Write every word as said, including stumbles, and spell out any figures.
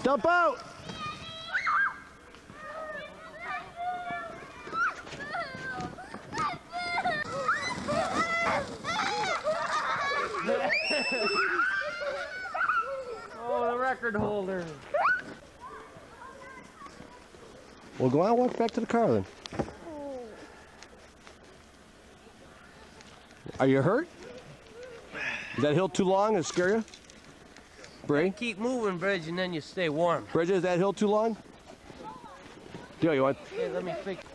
Jump out! Oh, the record holder. Well, go on, walk back to the car then. Are you hurt? Is that hill too long? Does it scare you? Bray? Keep moving, Bridge, and then you stay warm. Bridget, is that hill too long? Do you want? Hey, let me fix.